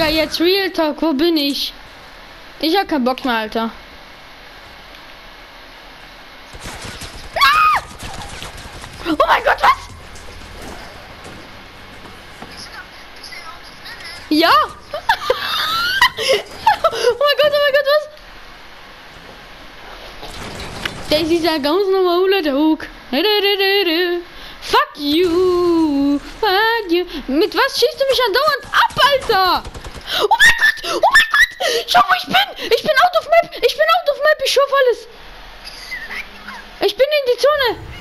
Digga, jetzt Real Talk, wo bin ich? Ich hab keinen Bock mehr, Alter. Ah! Oh mein Gott, was? Ja! Oh mein Gott, was? Das ist ja ganz normaler Talk. Fuck you! Fuck you! Mit was schießt du mich andauernd ab, Alter? Oh mein Gott! Oh mein Gott! Schau, wo ich bin! Ich bin out of map! Ich schaffe alles! Ich bin in die Zone!